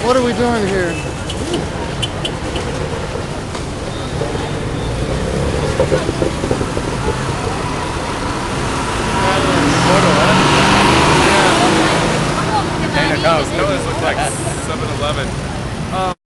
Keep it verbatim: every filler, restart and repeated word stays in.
What are we doing here? Container cows. Those look like seven eleven. Um,